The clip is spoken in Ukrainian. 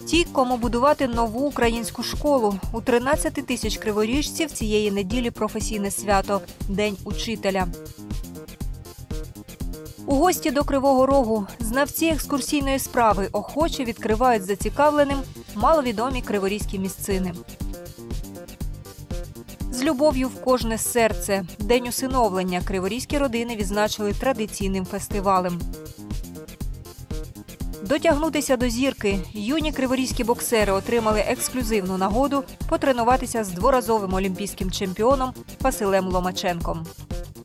Ті, кому будувати нову українську школу. У 13 тисяч криворіжців цієї неділі професійне свято – День учителя. У гості до Кривого Рогу знавці екскурсійної справи охоче відкривають зацікавленим маловідомі криворізькі місцини. З любов'ю в кожне серце. День усиновлення криворізькі родини відзначили традиційним фестивалем. Дотягнутися до зірки. Юні криворізькі боксери отримали ексклюзивну нагоду потренуватися з дворазовим олімпійським чемпіоном Василем Ломаченком.